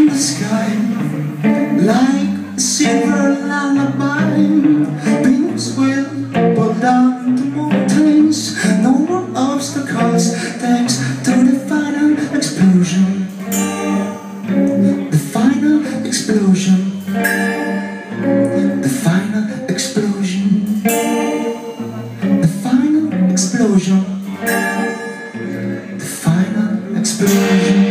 the sky, like a silver lullaby. Beams will pull down the mountains, no more obstacles, thanks to the final explosion. The final explosion. The final explosion. The final explosion. The final explosion.